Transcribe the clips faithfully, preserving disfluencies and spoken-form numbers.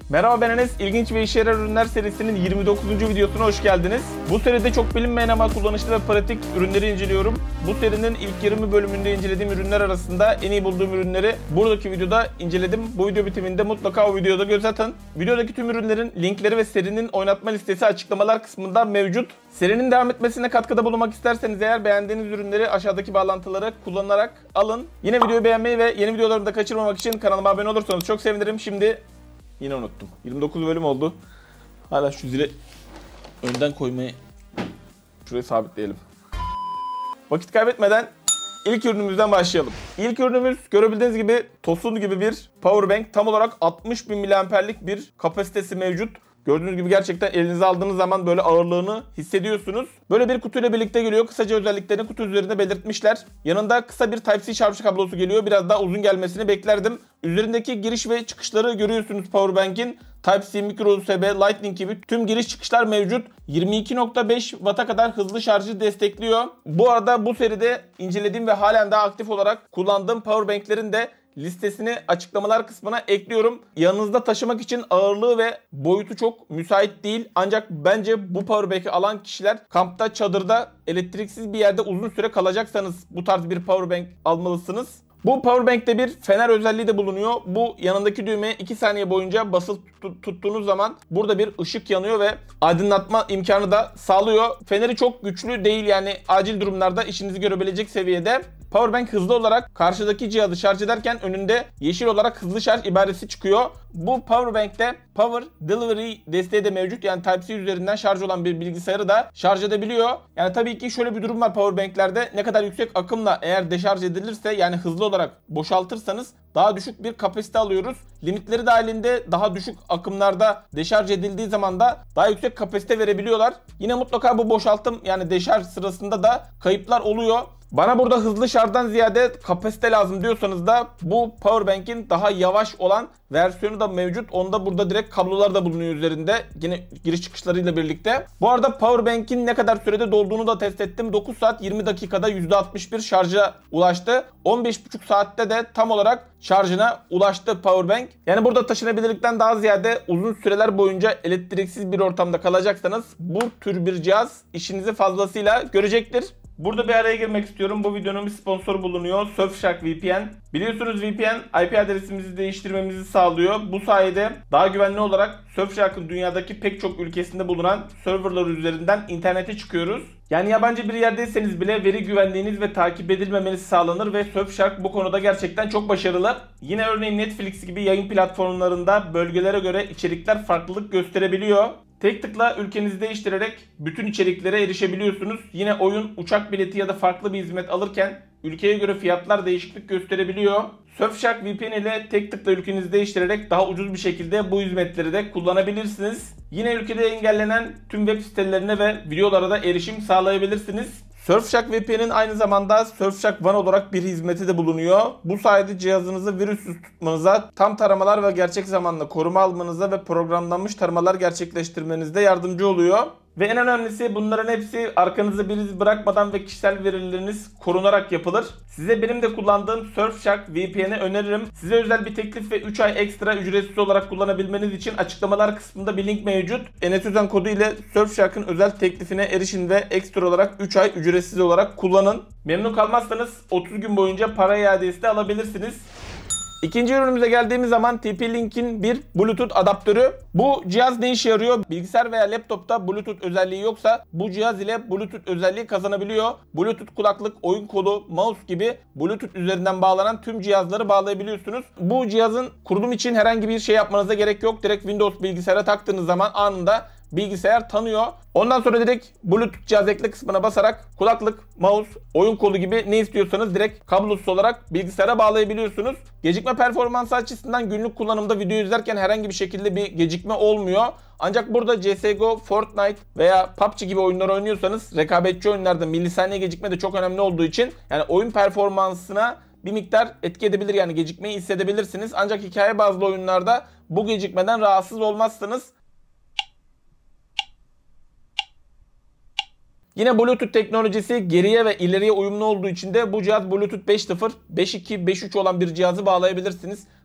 Merhaba, ben Enes. İlginç ve işe yarar ürünler serisinin yirmi dokuzuncu videosuna hoş geldiniz. Bu seride çok bilinmeyen ama kullanışlı ve pratik ürünleri inceliyorum. Bu serinin ilk yirmi bölümünde incelediğim ürünler arasında en iyi bulduğum ürünleri buradaki videoda inceledim. Bu video bitiminde mutlaka o videoda göz atın. Videodaki tüm ürünlerin linkleri ve serinin oynatma listesi açıklamalar kısmında mevcut. Serinin devam etmesine katkıda bulunmak isterseniz eğer beğendiğiniz ürünleri aşağıdaki bağlantıları kullanarak alın. Yine videoyu beğenmeyi ve yeni videolarımı da kaçırmamak için kanalıma abone olursanız çok sevinirim. Şimdi yine unuttum. yirmi dokuz bölüm oldu. Hala şu zili önden koymayı şuraya sabitleyelim. Vakit kaybetmeden ilk ürünümüzden başlayalım. İlk ürünümüz görebildiğiniz gibi Tosun gibi bir powerbank. Tam olarak altmış bin miliamperlik bir kapasitesi mevcut. Gördüğünüz gibi gerçekten elinize aldığınız zaman böyle ağırlığını hissediyorsunuz. Böyle bir kutuyla birlikte geliyor. Kısaca özelliklerini kutu üzerinde belirtmişler. Yanında kısa bir Type-C şarj kablosu geliyor. Biraz daha uzun gelmesini beklerdim. Üzerindeki giriş ve çıkışları görüyorsunuz powerbank'in. Type-C, micro U S B, Lightning gibi tüm giriş çıkışlar mevcut. yirmi iki nokta beş watt'a kadar hızlı şarjı destekliyor. Bu arada bu seride incelediğim ve halen daha aktif olarak kullandığım powerbank'lerin de listesini açıklamalar kısmına ekliyorum. Yanınızda taşımak için ağırlığı ve boyutu çok müsait değil. Ancak bence bu powerbank'i alan kişiler kampta, çadırda, elektriksiz bir yerde uzun süre kalacaksanız bu tarz bir powerbank almalısınız. Bu powerbank'te bir fener özelliği de bulunuyor. Bu yanındaki düğmeye iki saniye boyunca basılı tuttuğunuz zaman burada bir ışık yanıyor ve aydınlatma imkanı da sağlıyor. Feneri çok güçlü değil, yani acil durumlarda işinizi görebilecek seviyede. Powerbank hızlı olarak karşıdaki cihazı şarj ederken önünde yeşil olarak hızlı şarj ibaresi çıkıyor. Bu powerbank'te Power Delivery desteği de mevcut. Yani Type-C üzerinden şarj olan bir bilgisayarı da şarj edebiliyor. Yani tabii ki şöyle bir durum var powerbanklerde. Ne kadar yüksek akımla eğer deşarj edilirse, yani hızlı olarak boşaltırsanız daha düşük bir kapasite alıyoruz. Limitleri dahilinde daha düşük akımlarda deşarj edildiği zaman da daha yüksek kapasite verebiliyorlar. Yine mutlaka bu boşaltım, yani deşarj sırasında da kayıplar oluyor. Bana burada hızlı şarjdan ziyade kapasite lazım diyorsanız da bu powerbank'in daha yavaş olan versiyonu da mevcut. Onda burada direkt kablolar da bulunuyor üzerinde. Yine giriş çıkışlarıyla birlikte. Bu arada powerbank'in ne kadar sürede dolduğunu da test ettim. dokuz saat yirmi dakikada yüzde altmış bir şarja ulaştı. on beş buçuk saatte de tam olarak şarjına ulaştı powerbank. Yani burada taşınabilirlikten daha ziyade uzun süreler boyunca elektriksiz bir ortamda kalacaksanız bu tür bir cihaz işinizi fazlasıyla görecektir. Burada bir araya girmek istiyorum. Bu videonun bir sponsoru bulunuyor. Surfshark V P N. Biliyorsunuz V P N I P adresimizi değiştirmemizi sağlıyor. Bu sayede daha güvenli olarak Surfshark'ın dünyadaki pek çok ülkesinde bulunan serverlar üzerinden internete çıkıyoruz. Yani yabancı bir yerdeyseniz bile veri güvenliğiniz ve takip edilmemeniz sağlanır ve Surfshark bu konuda gerçekten çok başarılı. Yine örneğin Netflix gibi yayın platformlarında bölgelere göre içerikler farklılık gösterebiliyor. Tek tıkla ülkenizi değiştirerek bütün içeriklere erişebiliyorsunuz. Yine oyun, uçak bileti ya da farklı bir hizmet alırken ülkeye göre fiyatlar değişiklik gösterebiliyor. Surfshark V P N ile tek tıkla ülkenizi değiştirerek daha ucuz bir şekilde bu hizmetleri de kullanabilirsiniz. Yine ülkede engellenen tüm web sitelerine ve videolara da erişim sağlayabilirsiniz. Surfshark V P N'in aynı zamanda Surfshark One olarak bir hizmeti de bulunuyor. Bu sayede cihazınızı virüssüz tutmanıza, tam taramalar ve gerçek zamanlı koruma almanıza ve programlanmış taramalar gerçekleştirmenizde yardımcı oluyor. Ve en önemlisi, bunların hepsi arkanızı bir iz bırakmadan ve kişisel verileriniz korunarak yapılır. Size benim de kullandığım Surfshark V P N'i öneririm. Size özel bir teklif ve üç ay ekstra ücretsiz olarak kullanabilmeniz için açıklamalar kısmında bir link mevcut. Enes Özen kodu ile Surfshark'ın özel teklifine erişin ve ekstra olarak üç ay ücretsiz olarak kullanın. Memnun kalmazsanız otuz gün boyunca para iadesi de alabilirsiniz. İkinci ürünümüze geldiğimiz zaman T P-Link'in bir Bluetooth adaptörü. Bu cihaz ne işe yarıyor? Bilgisayar veya laptopta Bluetooth özelliği yoksa bu cihaz ile Bluetooth özelliği kazanabiliyor. Bluetooth kulaklık, oyun kolu, mouse gibi Bluetooth üzerinden bağlanan tüm cihazları bağlayabiliyorsunuz. Bu cihazın kurulum için herhangi bir şey yapmanıza gerek yok. Direkt Windows bilgisayara taktığınız zaman anında bilgisayar tanıyor. Ondan sonra direkt Bluetooth cihaz ekle kısmına basarak kulaklık, mouse, oyun kolu gibi ne istiyorsanız direkt kablosuz olarak bilgisayara bağlayabiliyorsunuz. Gecikme performansı açısından günlük kullanımda video izlerken herhangi bir şekilde bir gecikme olmuyor. Ancak burada C S G O, Fortnite veya P U B G gibi oyunlar oynuyorsanız rekabetçi oyunlarda milisaniye gecikme de çok önemli olduğu için yani oyun performansına bir miktar etki edebilir, yani gecikmeyi hissedebilirsiniz. Ancak hikaye bazlı oyunlarda bu gecikmeden rahatsız olmazsınız. Yine Bluetooth teknolojisi geriye ve ileriye uyumlu olduğu için de bu cihaz Bluetooth beş nokta sıfır, beş nokta iki, beş nokta üç olan bir cihazı bağlayabilirsiniz.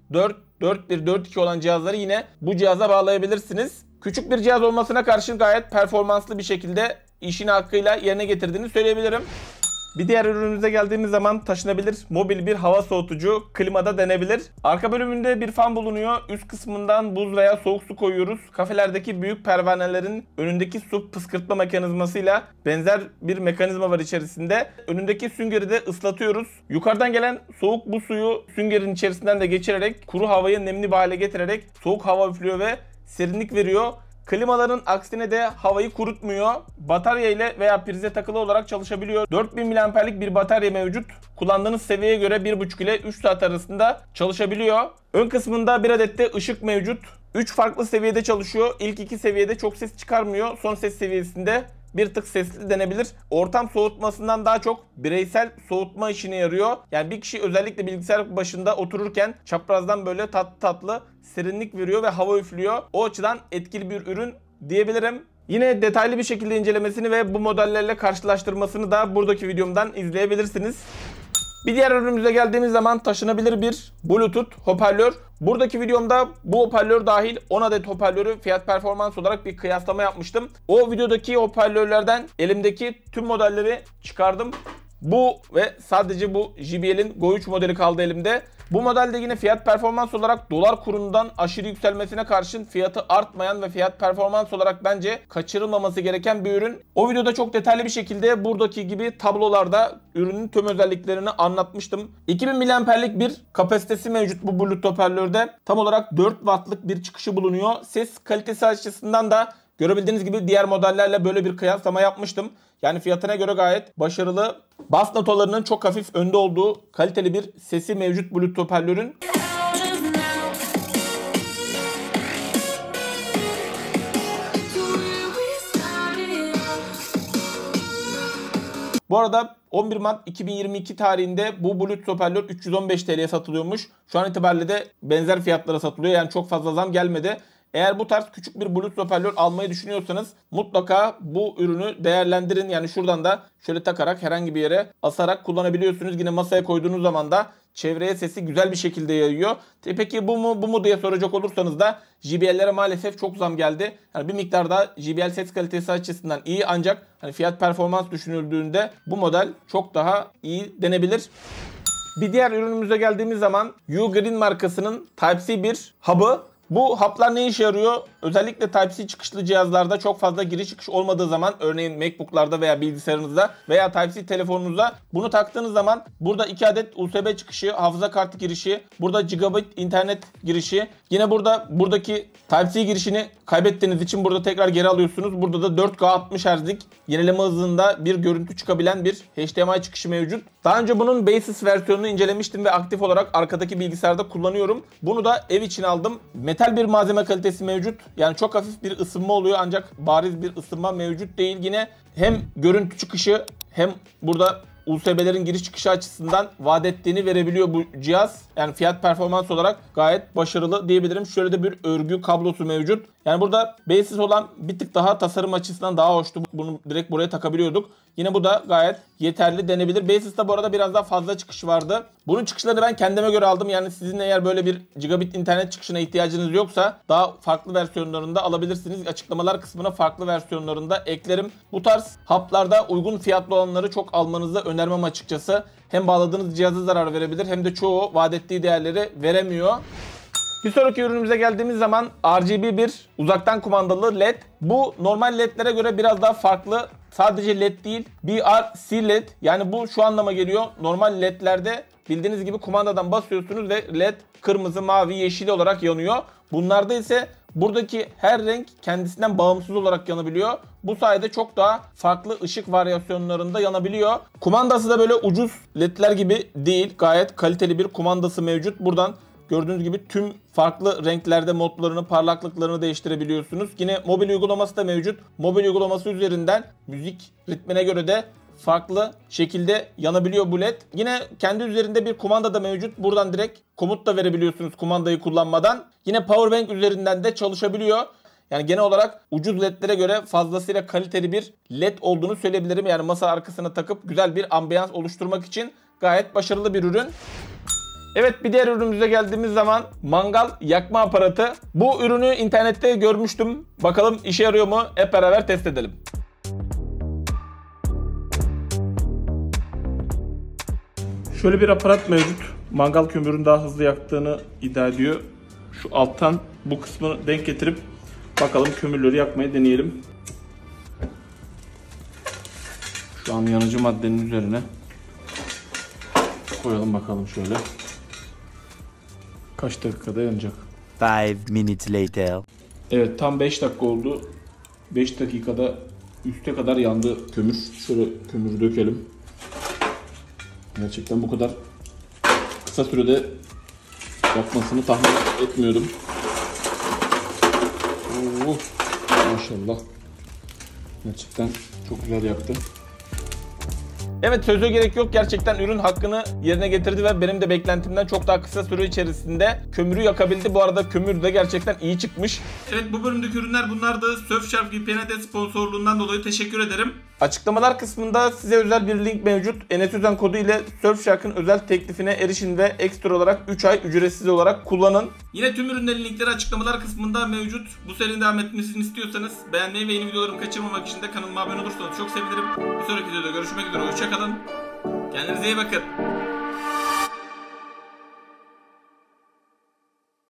dört, dört bir, dört iki olan cihazları yine bu cihaza bağlayabilirsiniz. Küçük bir cihaz olmasına karşın gayet performanslı bir şekilde işini hakkıyla yerine getirdiğini söyleyebilirim. Bir diğer ürünümüze geldiğimiz zaman taşınabilir mobil bir hava soğutucu, klimada denebilir. Arka bölümünde bir fan bulunuyor. Üst kısmından buz veya soğuk su koyuyoruz. Kafelerdeki büyük pervanelerin önündeki su pıskırtma mekanizmasıyla benzer bir mekanizma var içerisinde. Önündeki süngeri de ıslatıyoruz. Yukarıdan gelen soğuk bu suyu süngerin içerisinden de geçirerek kuru havayı nemli bir hale getirerek soğuk hava üflüyor ve serinlik veriyor. Klimaların aksine de havayı kurutmuyor. Batarya ile veya prize takılı olarak çalışabiliyor. dört bin miliamperlik bir batarya mevcut. Kullandığınız seviyeye göre bir buçuk ile üç saat arasında çalışabiliyor. Ön kısmında bir adet de ışık mevcut. üç farklı seviyede çalışıyor. İlk iki seviyede çok ses çıkarmıyor. Son ses seviyesinde bir tık sesli denebilir. Ortam soğutmasından daha çok bireysel soğutma işine yarıyor. Yani bir kişi özellikle bilgisayar başında otururken çaprazdan böyle tatlı tatlı serinlik veriyor ve hava üflüyor. O açıdan etkili bir ürün diyebilirim. Yine detaylı bir şekilde incelemesini ve bu modellerle karşılaştırmasını da buradaki videomdan izleyebilirsiniz. Bir diğer ürünümüze geldiğimiz zaman taşınabilir bir Bluetooth hoparlör. Buradaki videomda bu hoparlör dahil on adet hoparlörü fiyat performans olarak bir kıyaslama yapmıştım. O videodaki hoparlörlerden elimdeki tüm modelleri çıkardım. Bu ve sadece bu J B L'in Go üç modeli kaldı elimde. Bu modelde yine fiyat performans olarak dolar kurundan aşırı yükselmesine karşın fiyatı artmayan ve fiyat performans olarak bence kaçırılmaması gereken bir ürün. O videoda çok detaylı bir şekilde buradaki gibi tablolarda ürünün tüm özelliklerini anlatmıştım. iki bin miliamperlik bir kapasitesi mevcut bu Bluetooth hoparlörde. Tam olarak dört wattlık bir çıkışı bulunuyor. Ses kalitesi açısından da görebildiğiniz gibi diğer modellerle böyle bir kıyaslama yapmıştım. Yani fiyatına göre gayet başarılı. Bas notalarının çok hafif önde olduğu kaliteli bir sesi mevcut Bluetooth hoparlörün. Bu arada on bir Mart iki bin yirmi iki tarihinde bu Bluetooth hoparlör üç yüz on beş TL'ye satılıyormuş. Şu an itibariyle de benzer fiyatlara satılıyor. Yani çok fazla zam gelmedi. Eğer bu tarz küçük bir Bluetooth hoparlör almayı düşünüyorsanız mutlaka bu ürünü değerlendirin. Yani şuradan da şöyle takarak herhangi bir yere asarak kullanabiliyorsunuz. Yine masaya koyduğunuz zaman da çevreye sesi güzel bir şekilde yayıyor. Peki bu mu bu mu diye soracak olursanız da J B L'lere maalesef çok zam geldi. Yani bir miktar da J B L ses kalitesi açısından iyi ancak hani fiyat performans düşünüldüğünde bu model çok daha iyi denebilir. Bir diğer ürünümüze geldiğimiz zaman Ugreen markasının Type-C bir hub'ı. Bu haplar ne işe yarıyor? Özellikle Type-C çıkışlı cihazlarda çok fazla giriş çıkış olmadığı zaman, örneğin MacBook'larda veya bilgisayarınızda veya Type-C telefonunuzda bunu taktığınız zaman burada iki adet U S B çıkışı, hafıza kartı girişi, burada gigabit internet girişi. Yine burada buradaki Type-C girişini kaybettiğiniz için burada tekrar geri alıyorsunuz. Burada da dört K altmış Hz'lik yenileme hızında bir görüntü çıkabilen bir H D M I çıkışı mevcut. Daha önce bunun Basis versiyonunu incelemiştim ve aktif olarak arkadaki bilgisayarda kullanıyorum. Bunu da ev için aldım. Metal bir malzeme kalitesi mevcut. Yani çok hafif bir ısınma oluyor ancak bariz bir ısınma mevcut değil. Yine hem görüntü çıkışı hem burada U S B'lerin giriş çıkışı açısından vaat ettiğini verebiliyor bu cihaz. Yani fiyat performans olarak gayet başarılı diyebilirim. Şöyle de bir örgü kablosu mevcut. Yani burada Basis olan bir tık daha tasarım açısından daha hoştu. Bunu direkt buraya takabiliyorduk. Yine bu da gayet yeterli denebilir. Basis'te bu arada biraz daha fazla çıkış vardı. Bunun çıkışlarını ben kendime göre aldım. Yani sizin eğer böyle bir gigabit internet çıkışına ihtiyacınız yoksa daha farklı versiyonlarında alabilirsiniz. Açıklamalar kısmına farklı versiyonlarında eklerim. Bu tarz haplarda uygun fiyatlı olanları çok almanızı önermem açıkçası. Hem bağladığınız cihaza zarar verebilir hem de çoğu vaat ettiği değerleri veremiyor. Bir sonraki ürünümüze geldiğimiz zaman R G B bir uzaktan kumandalı led. Bu normal ledlere göre biraz daha farklı. Sadece led değil, B R C led. Yani bu şu anlama geliyor. Normal ledlerde bildiğiniz gibi kumandadan basıyorsunuz ve led kırmızı, mavi, yeşil olarak yanıyor. Bunlarda ise buradaki her renk kendisinden bağımsız olarak yanabiliyor. Bu sayede çok daha farklı ışık varyasyonlarında yanabiliyor. Kumandası da böyle ucuz ledler gibi değil. Gayet kaliteli bir kumandası mevcut. Buradan gördüğünüz gibi tüm farklı renklerde modlarını, parlaklıklarını değiştirebiliyorsunuz. Yine mobil uygulaması da mevcut. Mobil uygulaması üzerinden müzik ritmine göre de farklı şekilde yanabiliyor bu led. Yine kendi üzerinde bir kumanda da mevcut. Buradan direkt komut da verebiliyorsunuz kumandayı kullanmadan. Yine powerbank üzerinden de çalışabiliyor. Yani genel olarak ucuz ledlere göre fazlasıyla kaliteli bir led olduğunu söyleyebilirim. Yani masa arkasına takıp güzel bir ambiyans oluşturmak için gayet başarılı bir ürün. Evet, bir diğer ürünümüze geldiğimiz zaman mangal yakma aparatı. Bu ürünü internette görmüştüm. Bakalım işe yarıyor mu? Hep beraber test edelim. Şöyle bir aparat mevcut. Mangal kömürünü daha hızlı yaktığını iddia ediyor. Şu alttan bu kısmını denk getirip bakalım kömürleri yakmayı deneyelim. Şu an yanıcı maddenin üzerine koyalım bakalım şöyle. Kaç dakikada yanacak? Five minutes later. Evet, tam beş dakika oldu. beş dakikada üste kadar yandı kömür. Şöyle kömürü dökelim. Gerçekten bu kadar kısa sürede yakmasını tahmin etmiyordum. Oo, maşallah. Gerçekten çok güzel yaktı. Evet, söze gerek yok. Gerçekten ürün hakkını yerine getirdi ve benim de beklentimden çok daha kısa süre içerisinde kömürü yakabildi. Bu arada kömür de gerçekten iyi çıkmış. Evet, bu bölümdeki ürünler bunlardı. Surfshark V P N'e de sponsorluğundan dolayı teşekkür ederim. Açıklamalar kısmında size özel bir link mevcut. Enes Özen kodu ile Surfshark'ın özel teklifine erişin ve ekstra olarak üç ay ücretsiz olarak kullanın. Yine tüm ürünlerin linkleri açıklamalar kısmında mevcut. Bu serinin devam etmesini istiyorsanız beğenmeyi ve yeni videolarımı kaçırmamak için de kanalıma abone olursanız çok sevinirim. Bir sonraki videoda görüşmek üzere. Hoşçakalın. Kendinize iyi bakın.